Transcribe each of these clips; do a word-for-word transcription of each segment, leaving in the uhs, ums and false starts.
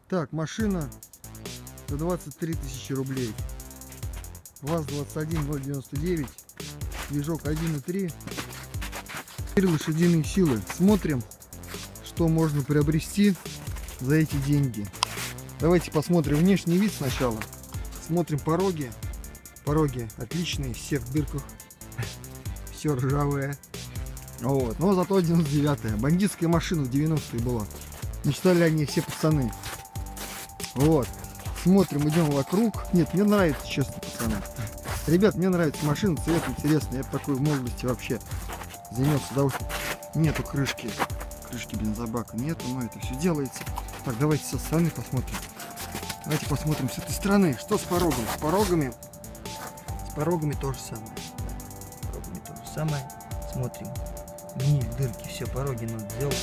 Так, машина за двадцать три тысячи рублей. ВАЗ двадцать один ноль девяносто девять. Движок один и три. четыре лошадиные силы. Смотрим, что можно приобрести за эти деньги. Давайте посмотрим внешний вид сначала. Смотрим пороги. Пороги отличные, все в дырках. Все ржавое. Вот. Но зато девяносто девятая. Бандитская машина в девяностые была. Мечтали они все пацаны. Вот. Смотрим, идем вокруг. Нет, мне нравится, честно, пацаны. Ребят, мне нравится машина, цвет интересный. Я такой в молодости вообще занялся. Да, нету крышки. Крышки бензобака нету, но это все делается. Так, давайте со стороны посмотрим. Давайте посмотрим с этой стороны. Что с порогом? С порогами. С порогами то же самое. С порогами то же самое. Смотрим. Гниль, дырки, все, пороги надо сделать.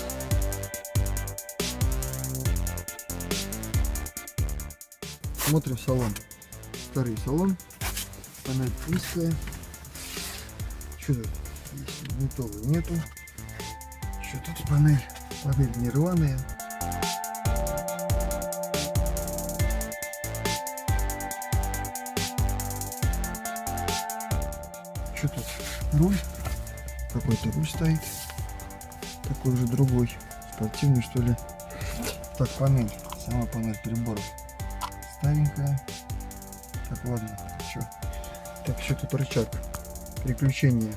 Смотрим салон. Старый салон. Панель низкая. Что тут? Здесь винтовой нету. Что тут панель? Панель не рваная. Что тут? Руль. Какой-то руль стоит. Такой же другой. Спортивный, что ли. Так, панель. Сама панель приборов. Старенькая. Так, ладно. Что? Так, что тут рычаг? Переключение.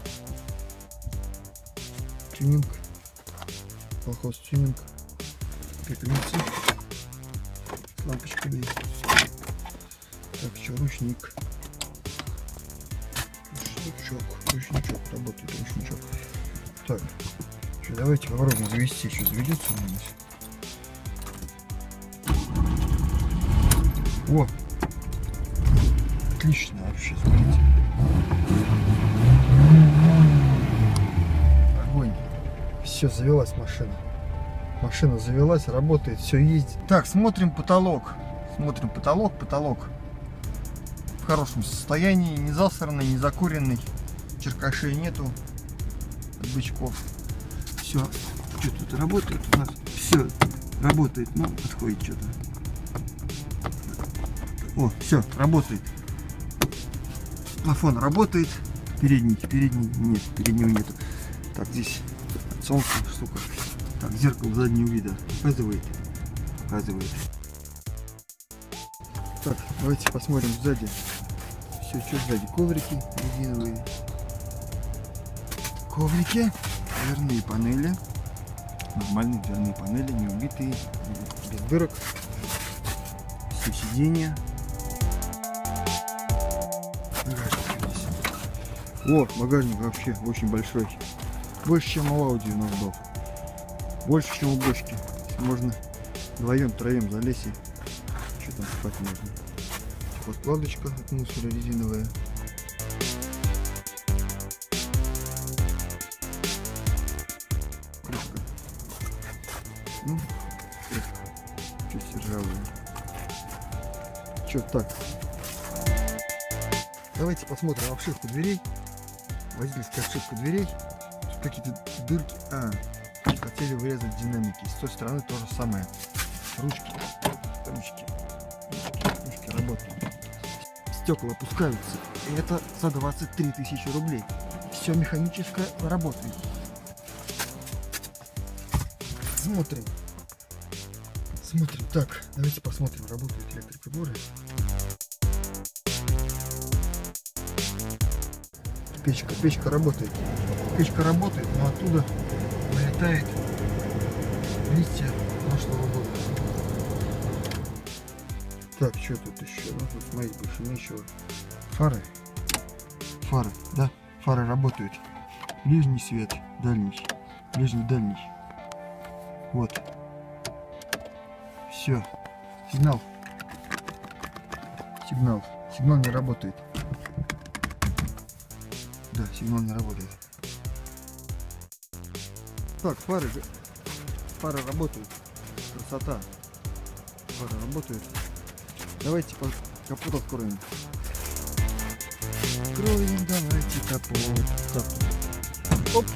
Тюнинг. Колхоз тюнинг. Петлицы. С лампочками. Так, что, ручник. Ручничок. Ручничок. Работает ручничок. Так. Что, давайте попробуем завести. Что, заведется у нас? О! Отлично вообще, смотрите. Огонь. Все, завелась машина. Машина завелась, работает, все ездит. Так, смотрим потолок. Смотрим потолок, потолок. В хорошем состоянии, не засранный, не закуренный. Черкашей нету. От бычков. Все. Что тут работает у нас? Все работает. Ну, подходит что-то. О, все, работает. Плафон работает. Передний, передний, нет, переднего нету. Так, здесь от солнца штука. Так, зеркало заднего вида. Показывает. Показывает. Так, давайте посмотрим сзади. Все, что сзади? Коврики резиновые. Коврики. Дверные панели. Нормальные дверные панели, не убитые. Без дырок. Все сиденья. О, багажник вообще очень большой. Больше, чем у Audi у нас был. Больше, чем у бочки. Можно вдвоем, троем залезть и что там спать можно. Подкладочка от мусора резиновая. Крышка. Ну, крышка. Чуть ржавая. Что так? Давайте посмотрим обшивку дверей. Водительская обшивка дверей. Какие-то дырки. А, хотели вырезать динамики. С той стороны то же самое. Ручки. Ручки. Ручки, ручки работают. Стекла опускаются. И это за двадцать три тысячи рублей. Все механическое работает. Смотрим. Смотрим. Так, давайте посмотрим, работают электроприборы. Печка, печка работает. Печка работает, но оттуда вылетает листья прошлого года. Так, что тут еще? Ну, тут смотри, больше нечего. Фары. Фары, да? Фары работают. Ближний свет, дальний. Ближний, дальний. Вот. Все. Сигнал. Сигнал. Сигнал не работает. Да, сигнал не работает. Так, фары, фары работают. Красота. Фары работают. Давайте капот откроем. Откроем, давайте капот. Так. Оп.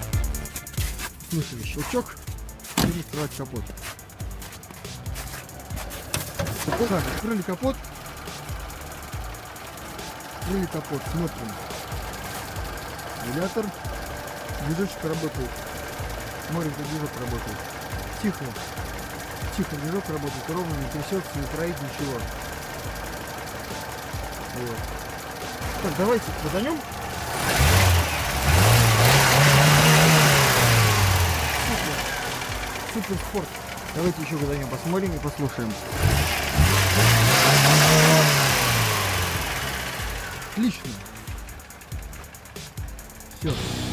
Слышали щелчок. И открывать капот. Так, открыли капот. Открыли капот, смотрим. Вентилятор. Движочек работает. Смотрим, как движок работает. Тихо. Тихо, движок работает, ровно, не трясется, не троит, ничего. Вот. Так, давайте поданем. Супер. Супер спорт. Давайте еще поданем, посмотрим и послушаем. Отлично. Все.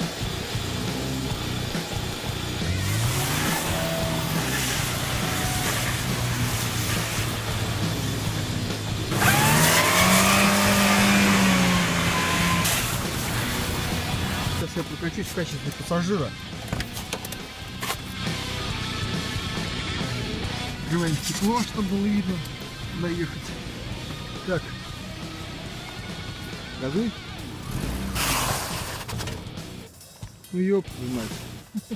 Сейчас я прокачусь в качестве пассажира. Открываем стекло, чтобы было видно, куда ехать. Так. Газуй. Ну ёб твою мать.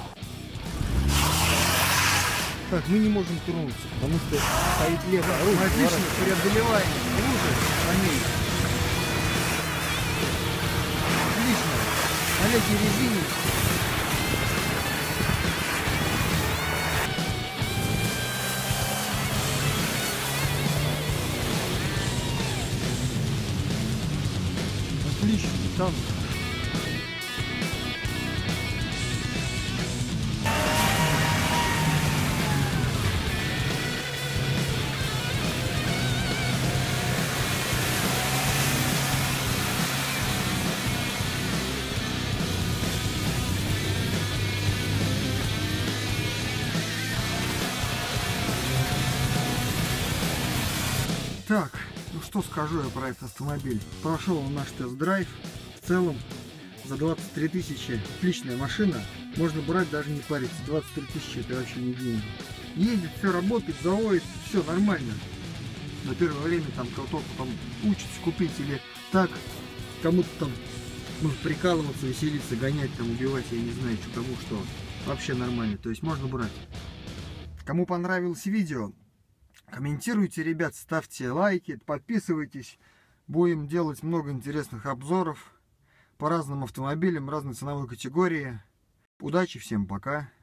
Так, мы не можем тронуться, потому что стоит левая руль. Мы отлично преодолеваем лужи по ней. Отлично. На летней резине. Отлично, там. Так, ну что скажу я про этот автомобиль. Прошел он наш тест-драйв. В целом за двадцать три тысячи отличная машина. Можно брать, даже не париться. двадцать три тысячи это вообще не деньги. Едет, все работает, заводит, все нормально. На первое время там кто-то там учится купить или так. Кому-то там может прикалываться, веселиться, гонять, там убивать, я не знаю, что кому что. Вообще нормально, то есть можно брать. Кому понравилось видео, комментируйте, ребят, ставьте лайки, подписывайтесь. Будем делать много интересных обзоров по разным автомобилям, разной ценовой категории. Удачи, всем пока.